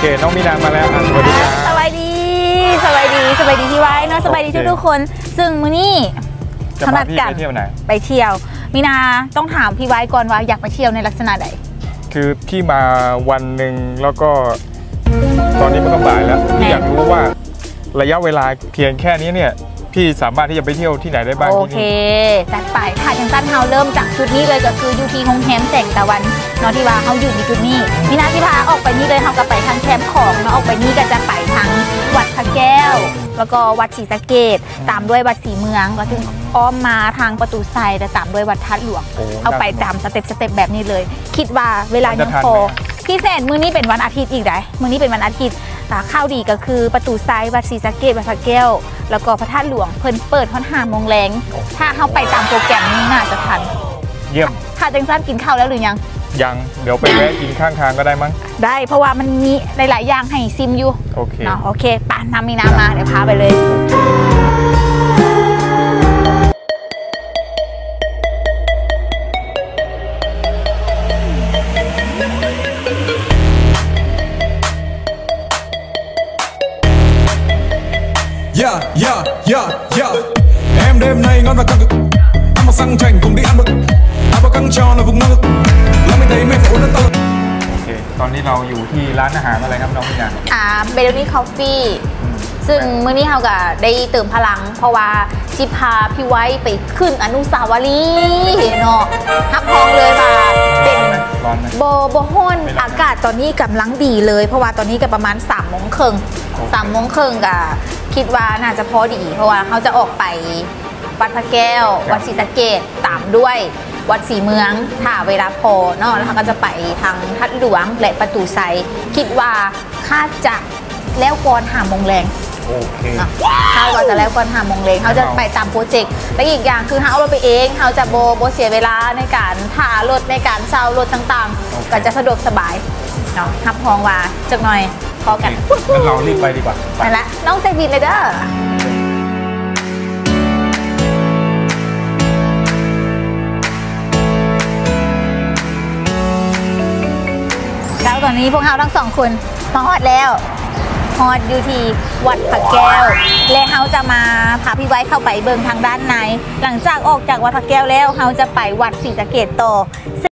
เคน้องมีนางมาแล้วสวัสดีครับสวัสดีที่ไว้เนาะสบายดีทุกคนซึ่งมื้อนี้จะพาพี่ไปเที่ยวไหนไปเที่ยวมีนาต้องถามพี่ไว้ก่อนว่าอยากไปเที่ยวในลักษณะใดคือพี่มาวันหนึ่งแล้วก็ตอนนี้มันก็บ่ายแล้วพี่อยากรู้ว่าระยะเวลาเพียงแค่นี้เนี่ยพี่สามารถที่จะไปเที่ยวที่ไหนได้บ้างโอเคจัดไปค่ะจังสั้นเฮาเริ่มจากจุดนี้เลยก็คืออยู่ที่โรงแรมแสงตะวันเนาะที่ว่าเขาอยู่ในจุดนี้มีนาที่พาออกไปนี่เลยเขาก็ไปทางแคมป์ของเนาะออกไปนี่ก็จะไปทางวัดพระแก้วแล้วก็วัดศรีสะเกษตามด้วยวัดศรีเมืองก็ถึงอ้อมมาทางประตูไซแต่ตามด้วยวัดทัดหลวงเอาไปตามสเต็ปแบบนี้เลยคิดว่าเวลายังพอพี่แสนมื้อนี้เป็นวันอาทิตย์อีกได้มื้อนี้เป็นวันอาทิตย์ข้าวดีก็คือประตูไซวัดศรีสะเกษวัดพระแก้วแล้วก็พระธาตุหลวงเพิ่นเปิด5 โมงแรงถ้าเข้าไปตามโปรแกรมนี้น่าจะทันเยี่ยมถ้าจังสั้นกินข้าวแล้วหรือยังเดี๋ยวไปแวะกินข้างทางก็ได้มั้งได้เพราะว่ามันมีหลายๆอย่างให้ซิมอยู่โอเคเนาะโอเคป่านำมีน้ำมาเดี๋ยวพาไปเลย Em đêm nay ngon và căng cực ăn một xăng chành cùng đi ăn mực ăn một căng tròn là vùng năng lựcแล้วไม่ได้ไม่ฝนนั่นตลอดโอเคตอนนี้เราอยู่ที่ร้านอาหารอะไรครับน้องพี่นางเบลลี่คอฟฟี่ซึ่งมื้อนี้เราก็ได้เติมพลังเพราะว่าชิพาพี่ไว้ไปขึ้นอนุสาวรีย์เนาะทับพองเลยค่ะเป็นโบฮ้อนอากาศตอนนี้กำลังดีเลยเพราะว่าตอนนี้ก็ประมาณ3 โมงครึ่งก็คิดว่าน่าจะพอดีเพราะว่าเขาจะออกไปวัดพระแก้ววัดศรีสะเกษตามด้วยวัดศรีเมืองถ้าเวลาพอเนาะแล้วเขาก็จะไปทางทัดหลวงและประตูไซคิดว่าค่าจะแล้วก่อน5 โมงแรงโอเคเขาก็จะแล้วก่อน5 โมงแรงเขาจะไปตามโปรเจกต์และอีกอย่างคือเขาเอารถไปเองเขาจะโบเสียเวลาในการถ่ารถในการเช่ารถต่างๆก็จะสะดวกสบายเนาะทับพองว่าจักหน่อยพอกันงั้นเรารีบไปดีกว่าไปละน้องใจบินเลยเด้อแล้วตอนนี้พวกเราทั้ง2 คนมาฮอดแล้วฮอดอยู่ที่วัดพระแก้วและเขาจะมาพาพี่ไว้เข้าไปเบิ่งทางด้านในหลังจากออกจากวัดพระแก้วแล้วเขาจะไปวัดศรีสะเกษต่อ